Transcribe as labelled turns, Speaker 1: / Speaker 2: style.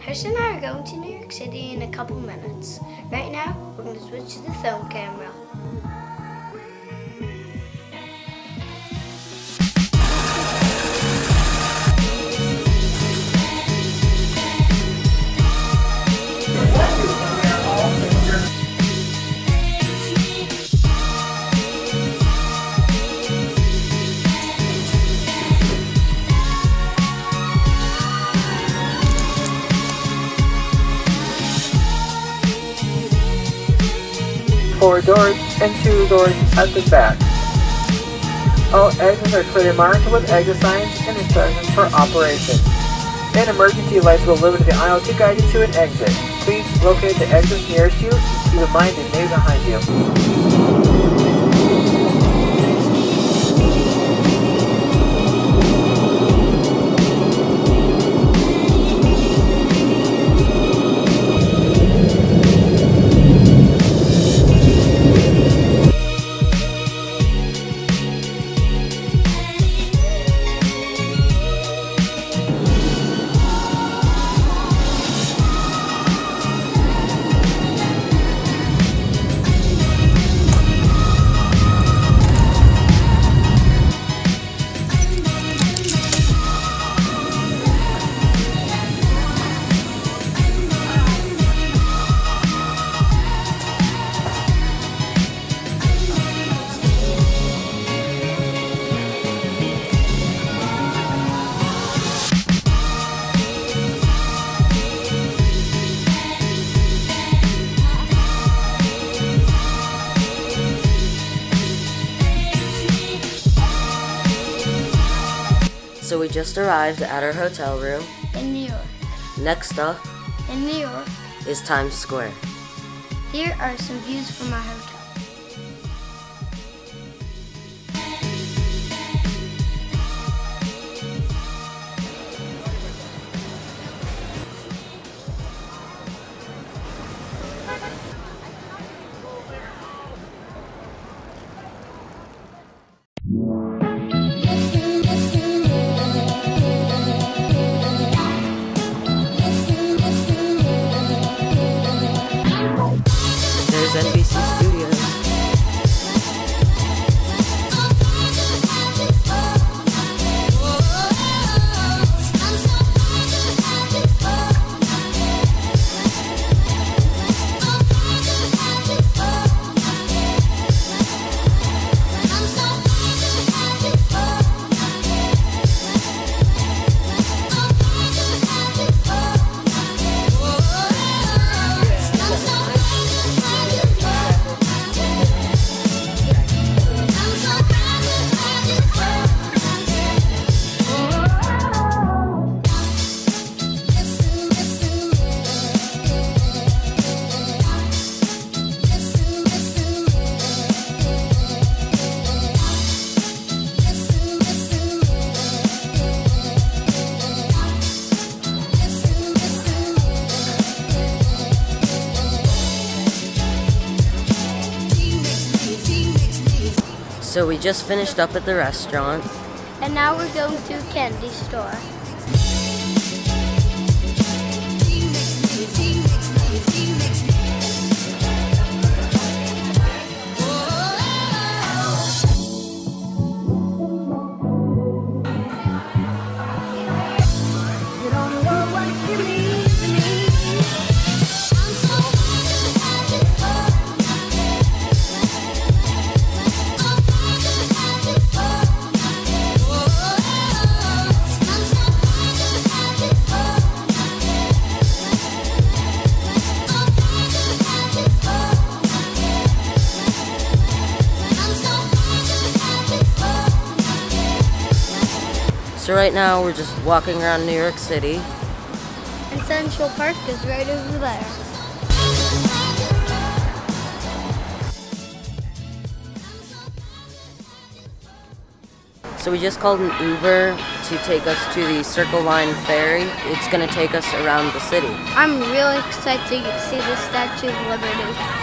Speaker 1: Chris and I are going to New York City in a couple minutes. Right now, we're going to switch to the film camera.
Speaker 2: Four doors and two doors at the back. All exits are clearly marked with exit signs and instructions for operation. An emergency lights will illuminate the aisle to guide you to an exit. Please locate the exit nearest you and keep in mind the name behind you.
Speaker 3: So we just arrived at our hotel room.
Speaker 1: In New York.
Speaker 3: Next up
Speaker 1: In New York.
Speaker 3: is Times Square.
Speaker 1: Here are some views from our hotel.
Speaker 3: There's NBC Studios. So we just finished up at the restaurant.
Speaker 1: And now we're going to a candy store.
Speaker 3: So right now we're just walking around New York City.
Speaker 1: And Central Park is right over there.
Speaker 3: So we just called an Uber to take us to the Circle Line ferry. It's going to take us around the city.
Speaker 1: I'm really excited to see the Statue of Liberty.